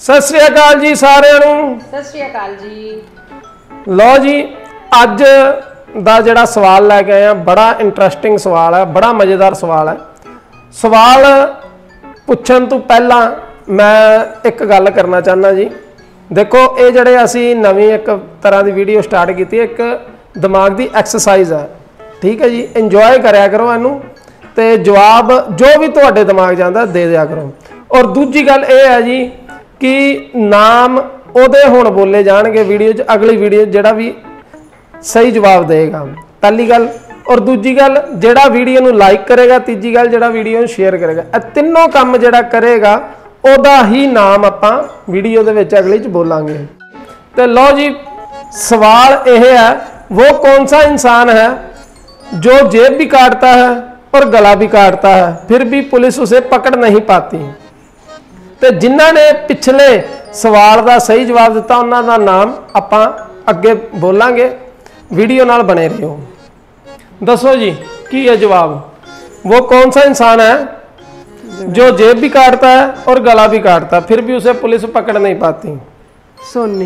सत श्री अकाल जी सारिਆਂ ਨੂੰ। सत श्री अकाल जी। लो जी अज दा जिहड़ा सवाल लैके आए हैं बड़ा इंटरस्टिंग सवाल है, बड़ा मज़ेदार सवाल है। सवाल पुछण तो पहला मैं एक गल करना चाहना जी। देखो ये जिहड़े असी नवीं एक तरह की वीडियो स्टार्ट की, एक दिमाग की एक्सरसाइज है, ठीक है जी। इंजॉय करया करो इनू ते जवाब जो भी तुहाडे दिमाग जांदा दे दिया करो। और दूजी गल ये है जी कि नाम उहदे हुण बोले जाणगे वीडियो च, अगली वीडियो जिहड़ा भी सही जवाब देगा, पहली गल। और दूजी गल जिहड़ा वीडियो नूं लाइक करेगा, तीजी गल जिहड़ा वीडियो नूं शेयर करेगा, ये तीनों काम जिहड़ा करेगा उहदा ही नाम आपां वीडियो दे विच अगली च बोलांगे। तो लो जी सवाल यह है, वो कौन सा इंसान है जो जेब भी काटता है और गला भी काटता है फिर भी पुलिस उसे पकड़ नहीं पाती। तो जिन्होंने ने पिछले सवाल का सही जवाब दिता उन्हों का नाम आपां अगे बोलांगे, वीडियो नाल बने रहियो। दसो जी की है जवाब। वो कौन सा इंसान है जो जेब भी काटता है और गला भी काटता है फिर भी उसे पुलिस पकड़ नहीं पाती? सोनी।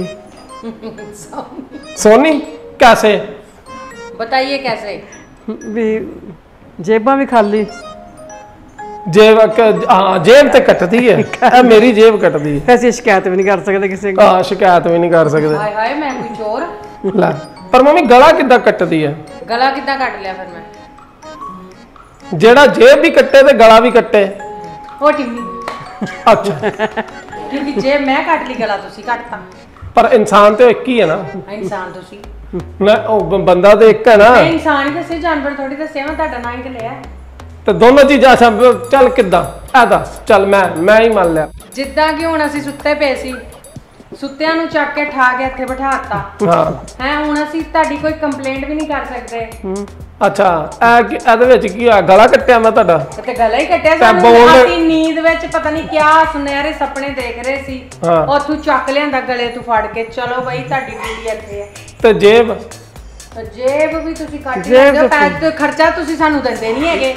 सोनी कैसे बताइए कैसे? भी जेबां भी खाली, जेब हाँ जेब तो कटती है, मेरी जेब कटती है। ऐसी शिकायत भी नहीं कर सकते किसी को। हाँ शिकायत भी नहीं कर सकते। हाय हाय मैं कोई चोर। ला पर मम्मी गला किद्दां कटदी है? गला किद्दां कट लिया फिर मैं? जेड़ा जेब भी कट्टे ते गला भी कट्टे। ओ टिम्मी। अच्छा क्योंकि जेब मैं कट ली, गला तुसी कटता। पर इंसान तो एक ही है ना। इंसान तुसी ना बंदा तो एक है ना। इंसान ही दसे, जानवर थोड़ी दसे। मैं तुहाडा नाम ही लिया तो दोनों चीज़ां चल किद्दां आ दस। चल मैं ही मान लिया। जिद्दां कि हुण असीं सुत्ते पे सी, सुत्तिਆਂ ਨੂੰ ਚੱਕ ਕੇ ਠਾ ਕੇ ਇੱਥੇ ਬਿਠਾਤਾ। ਹਾਂ ਹੈ ਹੁਣ ਅਸੀਂ ਤੁਹਾਡੀ ਕੋਈ ਕੰਪਲੇਂਟ ਵੀ ਨਹੀਂ ਕਰ ਸਕਦੇ। ਅੱਛਾ ਇਹਦੇ ਵਿੱਚ ਕੀ ਆ? ਗਲਾ ਕੱਟਿਆ ਮੈਂ ਤੁਹਾਡਾ? ਤੇ ਗਲਾ ਹੀ ਕੱਟਿਆ ਸਾਨੂੰ। ਅਸੀਂ ਨੀਂਦ ਵਿੱਚ ਪਤਾ ਨਹੀਂ ਕਿਆ ਸੁਨਹਿਰੇ ਸੁਪਨੇ ਦੇਖ ਰਹੇ ਸੀ, ਉੱਥੋਂ ਚੱਕ ਲਿਆਂਦਾ ਗਲੇ ਤੋਂ ਫੜ ਕੇ। ਚਲੋ ਬਈ ਤੁਹਾਡੀ ਡਿਊਟੀ ਇੱਥੇ ਹੈ। ਤੇ ਜੇਬ? ਜੇਬ ਵੀ ਤੁਸੀਂ ਕੱਟ ਲਿਓ, ਪੈਸੇ ਖਰਚਾ ਤੁਸੀਂ ਸਾਨੂੰ ਦਿੰਦੇ ਨਹੀਂ ਹੈਗੇ।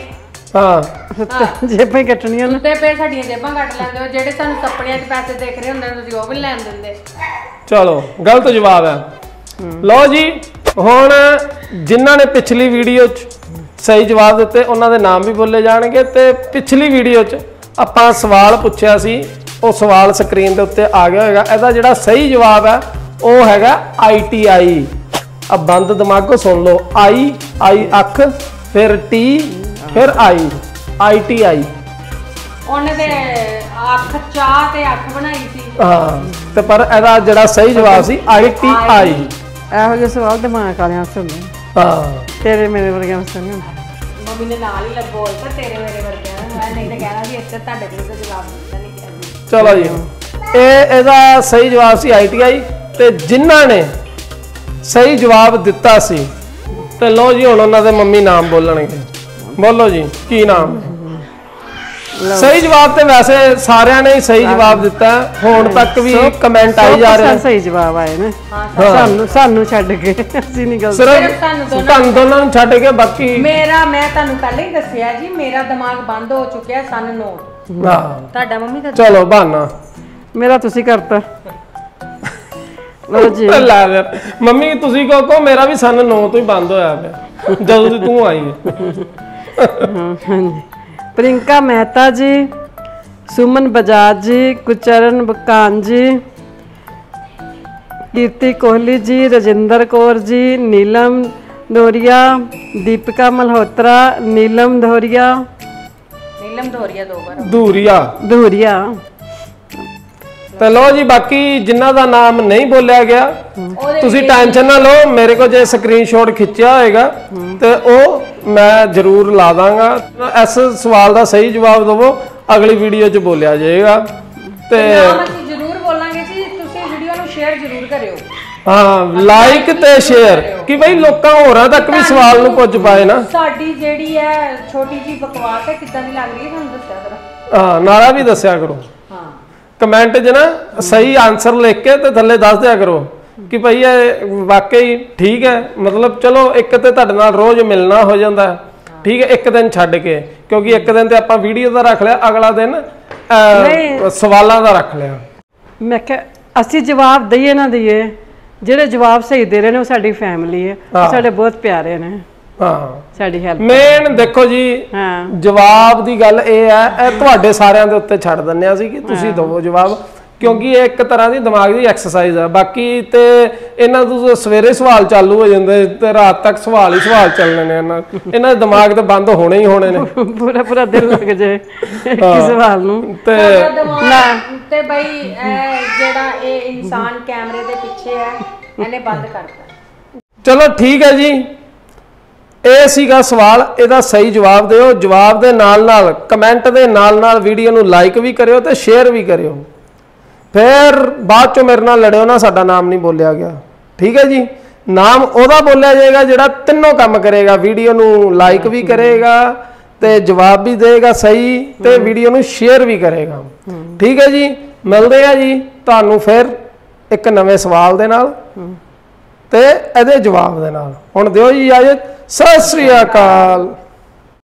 हाँ जेबां ही कट्टणियां ने। ते पे साडियां जेबां कट लैंदे हो, जेडे सानू सपनियां च पैसे देख रहे हुंदे तुसीं ओह भी लैण दिंदे। चलो गलत जवाब है। लो जी हुण जिन्हां ने पिछली वीडियो च सही जवाब दिते उन्हां दे नाम भी बोले जाणगे। ते पिछली वीडियो च आपां सवाल पुछया सी, वो सवाल स्क्रीन दे उत्ते आ गया होगा। इहदा जिहड़ा सही जवाब है वो हैगा ITI। अब बंद दिमागों सुन लो। आई अख, फिर टी, फिर ITI। ਉਹਨੇ ਤੇ ਅੱਖ ਚਾਹ ਤੇ ਅੱਖ ਬਣਾਈ ਸੀ। ਹਾਂ ਤੇ ਪਰ ਇਹਦਾ ਜਿਹੜਾ ਸਹੀ ਜਵਾਬ ਸੀ ITI। ਇਹੋ ਜਿਹੇ ਸਵਾਲ ਦਿਮਾਗ ਵਾਲਿਆਂ ਵਾਸਤੇ ਹੁੰਦੇ। ਹਾਂ ਤੇਰੇ ਮੇਰੇ ਵਰਗਿਆਂ ਵਾਸਤੇ ਨਹੀਂ ਹੁੰਦੇ। ਮੰਮੀ ਨੇ ਨਾਲ ਹੀ ਬੋਲਤਾ ਤੇਰੇ ਮੇਰੇ ਵਰਗਿਆਂ ਨੂੰ। ਮੈਂ ਨਹੀਂ ਤਾਂ ਕਹਿਣਾ ਸੀ ਇੱਥੇ ਤੁਹਾਡੇ ਕੋਲ ਤਾਂ ਜਵਾਬ ਦਿੱਤਾ ਨਹੀਂ ਕਿਹਾ। ਚਲੋ ਜੀ ਇਹਦਾ ਸਹੀ ਜਵਾਬ ਸੀ ITI। ਤੇ ਜਿਨ੍ਹਾਂ ਨੇ ਸਹੀ ਜਵਾਬ ਦਿੱਤਾ ਸੀ ਤੇ ਲੋ ਜੀ ਹੁਣ ਉਹਨਾਂ ਦੇ ਮੰਮੀ ਨਾਮ ਬੋਲਣਗੇ। बोलो जी की नाम है? सही जवाब तो वैसे सारे ने ही सही जवाब दिता है। हुण तक भी कमेंट आई जा रहे हैं सही जवाब आए ने। सानू छड्ड के असि नहीं गलत, सिर्फ तुहानू दोनों नूं छड्ड के बाकी मेरा मैं तुहानू पहले ही दस्सिया जी, मेरा दिमाग बंद हो चुका है। सन नोट तुहाडा मम्मी दा। चलो बहाना मेरा तुसी करता। लो जी ला यार मम्मी तुसी कहो मेरा भी सन 9 तो ही बंद होया पिया जदों दी तू आई है। प्रियंका मेहता जी, सुमन बजाज जी, गुरचरण बकान जी, कीर्ति कोहली जी, राजिंदर कौर जी, नीलम धोरिया, दीपिका मल्होत्रा, नीलम धोरिया धूरिया। तो लो जी बाकी जिन्हों का नाम नहीं बोलिया गया तुसी टेंशन ना लो। मेरे को जो स्क्रीनशॉट खिंचा होएगा तो वो मैं जरूर ला दांगा। इस सवाल का सही जवाब दवो, अगली वीडियो च बोलिया जाएगा। ते जरूर बोलांगे जी, तुसी वीडियो नूं शेयर जरूर करियो। हाँ लाइक ते शेयर कि भाई लोकां होरां तक भी सवाल नूं पुज पाए ना। साडी जेहड़ी है छोटी जी बकवास है किदां दी लग रही है तुहानूं दस्सिया करो। हाँ नारा भी दस्सिया करो। कमेंट च ना सही आंसर लिख के ते थल्ले दस दिया करो कि भाई ये वाकई ठीक है। मतलब चलो एक तो तुहाडे नाल रोज मिलना हो जाता है, ठीक है, एक दिन छड्ड के, क्योंकि एक दिन तो आपां वीडियो का रख लिया, अगला दिन सवालों का रख लिया। ਮੈਂ ਕਿਹਾ ਅਸੀਂ ਜਵਾਬ ਦਈਏ ਨਾ ਦਈਏ, ਜਿਹੜੇ ਜਵਾਬ ਸਹੀ ਦੇ ਰਹੇ ਨੇ ਉਹ ਸਾਡੀ ਫੈਮਿਲੀ ਹੈ, ਸਾਡੇ ਬਹੁਤ ਪਿਆਰੇ ਨੇ। ਹਾਂ ਸਾਡੀ ਹੈਲਪ ਮੇਨ ਦੇਖੋ ਜੀ ਜਵਾਬ ਦੀ ਗੱਲ ਇਹ ਹੈ, ਇਹ ਤੁਹਾਡੇ ਸਾਰਿਆਂ ਦੇ ਉੱਤੇ ਛੱਡ ਦਿੰਦੇ ਆ ਅਸੀਂ ਕਿ ਤੁਸੀਂ ਦਿਓ ਜਵਾਬ, ਕਿਉਂਕਿ ਇਹ ਇੱਕ ਤਰ੍ਹਾਂ ਦੀ ਦਿਮਾਗ ਦੀ ਐਕਸਰਸਾਈਜ਼ ਆ। ਬਾਕੀ ਤੇ ਇਹਨਾਂ ਤੋਂ ਸਵੇਰੇ ਸਵਾਲ ਚਾਲੂ ਹੋ ਜਾਂਦੇ ਤੇ ਰਾਤ ਤੱਕ ਸਵਾਲ ਹੀ ਸਵਾਲ ਚੱਲਣੇ ਨੇ, ਇਹਨਾਂ ਦੇ ਦਿਮਾਗ ਤੇ ਬੰਦ ਹੋਣੇ ਹੀ ਹੋਣੇ ਨੇ, ਪੂਰਾ ਪੂਰਾ ਦਿਨ ਲੱਗ ਜਾਏ ਇੱਕ ਸਵਾਲ ਨੂੰ। ਤੇ ਬਈ ਜਿਹੜਾ ਇਹ ਇਨਸਾਨ ਕੈਮਰੇ ਦੇ ਪਿੱਛੇ ਹੈ ਇਹਨੇ ਬੰਦ ਕਰਤਾ। ਚਲੋ ਠੀਕ ਹੈ ਜੀ, ਇਹ ਸੀਗਾ ਸਵਾਲ, ਇਹਦਾ ਸਹੀ ਜਵਾਬ ਦਿਓ। ਜਵਾਬ ਦੇ ਨਾਲ ਨਾਲ ਕਮੈਂਟ ਦੇ ਨਾਲ ਨਾਲ ਵੀਡੀਓ ਨੂੰ ਲਾਈਕ ਵੀ ਕਰਿਓ ਤੇ ਸ਼ੇਅਰ ਵੀ ਕਰਿਓ, ਫਿਰ ਬਾਅਦ ਚੋਂ ਮੇਰੇ ਨਾਲ ਲੜਿਓ ਨਾ ਸਾਡਾ ਨਾਮ ਨਹੀਂ ਬੋਲਿਆ ਗਿਆ, ਠੀਕ ਹੈ ਜੀ। ਨਾਮ ਉਹਦਾ ਬੋਲਿਆ ਜਾਏਗਾ ਜਿਹੜਾ ਤਿੰਨੋਂ ਕੰਮ ਕਰੇਗਾ, ਵੀਡੀਓ ਨੂੰ ਲਾਈਕ ਵੀ ਕਰੇਗਾ ਤੇ ਜਵਾਬ ਵੀ ਦੇਗਾ ਸਹੀ ਤੇ ਵੀਡੀਓ ਨੂੰ ਸ਼ੇਅਰ ਵੀ ਕਰੇਗਾ, ਠੀਕ ਹੈ ਜੀ। ਮਿਲਦੇ ਆ ਜੀ ਤੁਹਾਨੂੰ ਫਿਰ ਇੱਕ ਨਵੇਂ ਸਵਾਲ ਦੇ ਨਾਲ ਤੇ ਇਹਦੇ ਜਵਾਬ ਦੇ ਨਾਲ। ਹੁਣ ਦਿਓ ਜੀ ਇਜਾਜ਼ਤ, ਸਤਿ ਸ੍ਰੀ ਅਕਾਲ।